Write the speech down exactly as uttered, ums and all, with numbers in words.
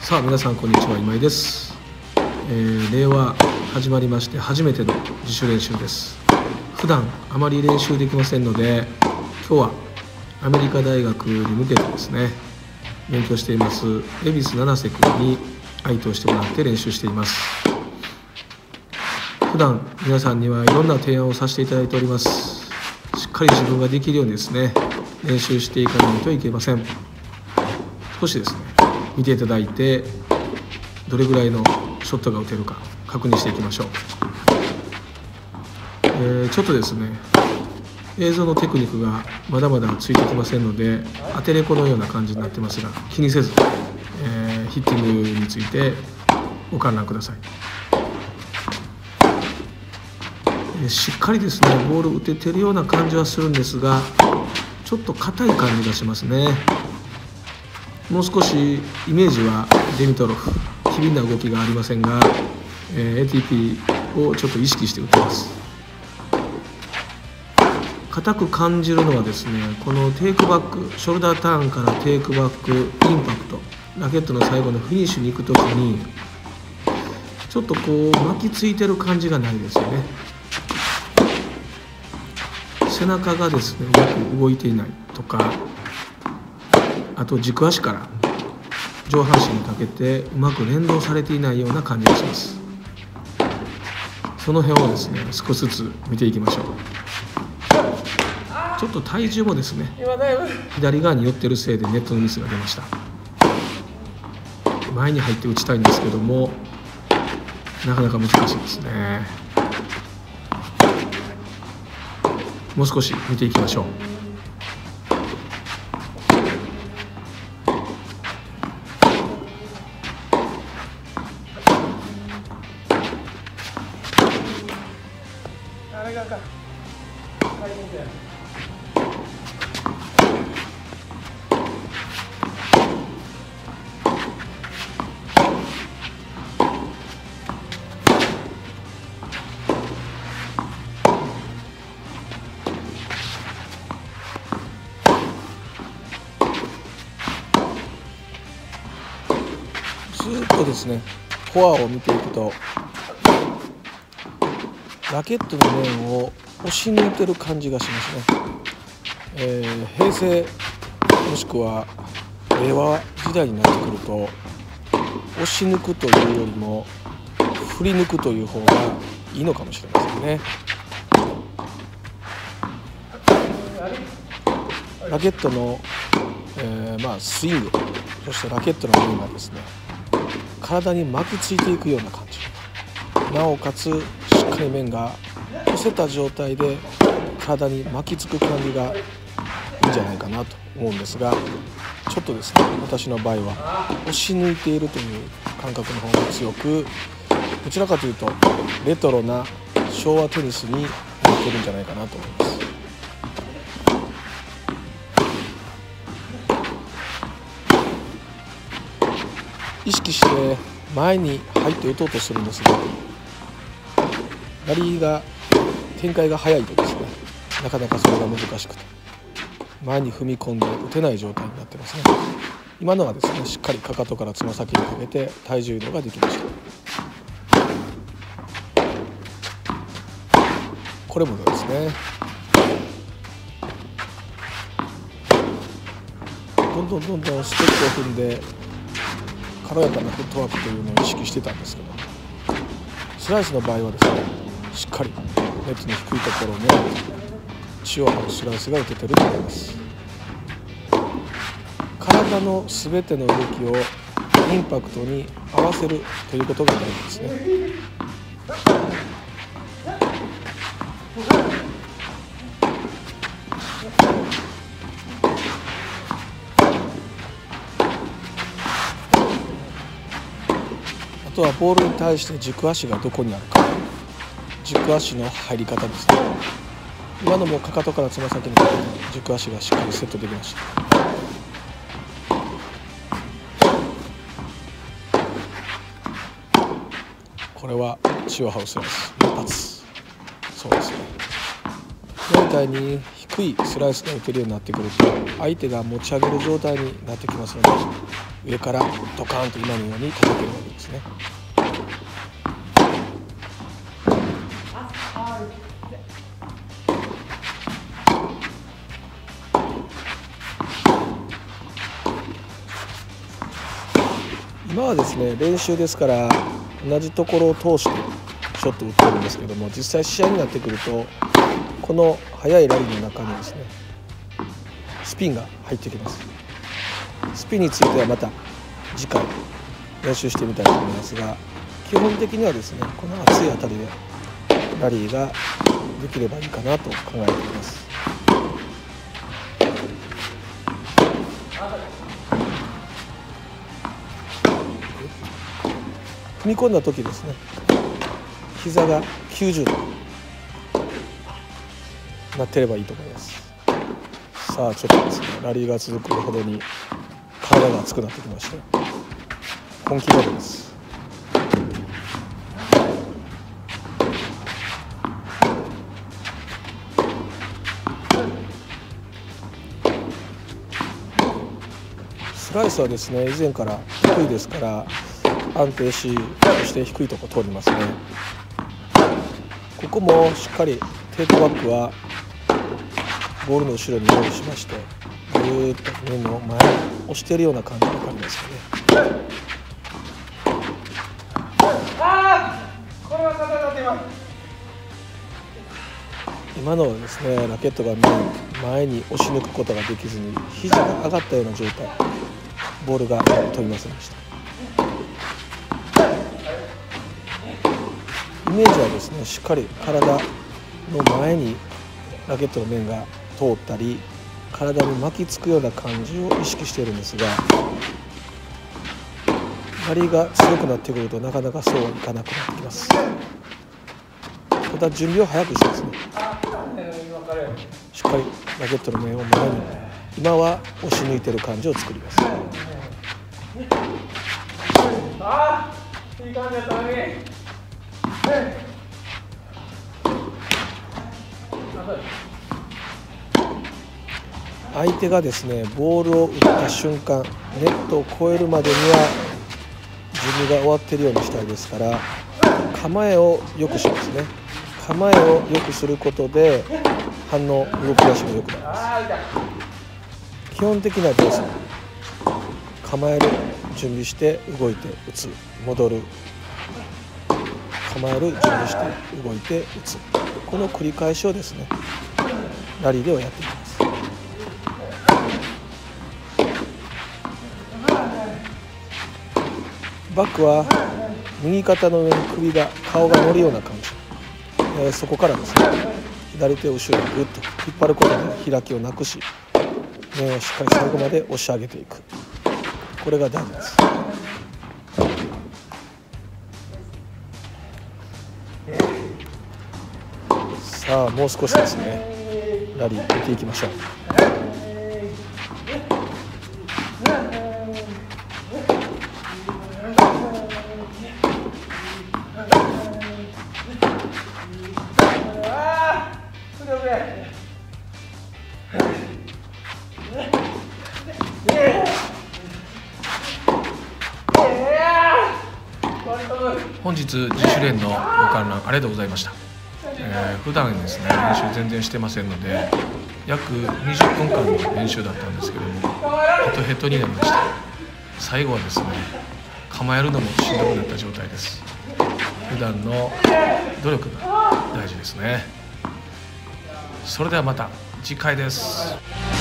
さあ皆さんこんにちは、今井です、えー、令和始まりまして初めての自主練習です。普段あまり練習できませんので、今日はアメリカ大学に向けてですね、勉強しています恵比寿七瀬君に相手をしてもらって練習しています。普段皆さんにはいろんな提案をさせていただいております。しっかり自分ができるようにですね、練習していかないといけません。少しですね、見ていただいて、どれぐらいのショットが打てるか確認していきましょう。えー、ちょっとですね、映像のテクニックがまだまだついてきませんので、アテレコのような感じになってますが、気にせず、えー、ヒッティングについてご観覧ください。えー、しっかりですね、ボール打ててるような感じはするんですが、ちょっと硬い感じがしますね。もう少しイメージはデミトロフ、機敏な動きがありませんが、えー、エーティーピー をちょっと意識して打ってます。硬く感じるのはですね、このテイクバック、ショルダーターンからテイクバック、インパクト、ラケットの最後のフィニッシュに行くときにちょっとこう巻きついてる感じがないですよね。背中がですね、うまく動いていないとか、あと軸足から上半身にかけてうまく連動されていないような感じがします。その辺をですね、少しずつ見ていきましょう。ちょっと体重もですね、左側に寄ってるせいでネットのミスが出ました。前に入って打ちたいんですけども、なかなか難しいですね。もう少し見ていきましょう。ずっとですね、フォアを見ていくとラケットの面を押し抜いてる感じがしますね。えー、平成もしくは令和時代になってくると、押し抜くというよりも振り抜くという方がいいのかもしれませんね。ラケットの、えーまあ、スイング、そしてラケットの面がですね、体に巻きついていくような感じ、なおかつしっかり面が寄せた状態で体に巻きつく感じがいいんじゃないかなと思うんですが、ちょっとですね、私の場合は押し抜いているという感覚の方が強く、どちらかというとレトロな昭和テニスに似てるんじゃないかなと思います。意識して前に入って打とうとするんですが、ラリーが展開が早いとですね、なかなかそれが難しくて前に踏み込んで打てない状態になってますね。今のはですね、しっかりかかとからつま先にかけて体重移動ができました。これもですね、どんどんどんどんステップを踏んで軽やかなフットワークというのを意識してたんですけど、スライスの場合はですね、しっかりネットの低いところに血を張るスライスが打ててると思います。体のすべての動きをインパクトに合わせるということが大事ですね。あとはボールに対して軸足がどこにあるか、軸足の入り方ですね。今のもかかとからつま先にかけて軸足がしっかりセットできました。これは血を這うスライス一発。そうですね、今みたいに低いスライスが打てるようになってくると、相手が持ち上げる状態になってきますので、 上からドカーンと今のように叩けるわけですね。今はですね練習ですから同じところを通してショットを打ってるんですけども、実際試合になってくるとこの速いラリーの中にですねスピンが入ってきます。スピンについてはまた次回練習してみたいと思いますが、基本的にはですねこの熱い当たりでラリーができればいいかなと考えています。踏み込んだ時ですね膝がきゅうじゅうどなってればいいと思います。さあちょっとですねラリーが続くほどに体が熱くなってきました。本気モードです。スライスはですね以前から低いですから安定し、そして低いところ通りますね。ここもしっかりテイクバックはボールの後ろに用意しまして、ぐーっと面の前に押しているような感じが分かりますよね。今のはですねラケットが前に押し抜くことができずに肘が上がったような状態、ボールが飛びませんでした。イメージはですねしっかり体の前にラケットの面が通ったり体に巻きつくような感じを意識しているんですが、ラリーが強くなってくるとなかなかそうはいかなくなってきます。ただ準備を早くしてですねしっかりラケットの面を前に今は押し抜いている感じを作ります。あーいい感じだったのに相手がですねボールを打った瞬間ネットを越えるまでには準備が終わっているようにしたいですから、構えを良くしますね。構えを良くすることで反応動き出しが良くなります。基本的な動作、構える、準備して動いて打つ、戻る、構える、準備して動いて打つ、この繰り返しをですねラリーではやっていきます。バックは右肩の上に首が顔が乗るような感じ、えー、そこからですね左手を後ろにグッと引っ張ることで開きをなくし面をしっかり最後まで押し上げていく、これが大事です。さあもう少しですねラリー見ていきましょう。本日自主練のご観覧ありがとうございました。えー、普段ですね練習全然してませんので約にじゅっぷんかんの練習だったんですけどもヘトヘトになりました。最後はですね構えるのもしんどくなった状態です。普段の努力が大事ですね。それではまた次回です。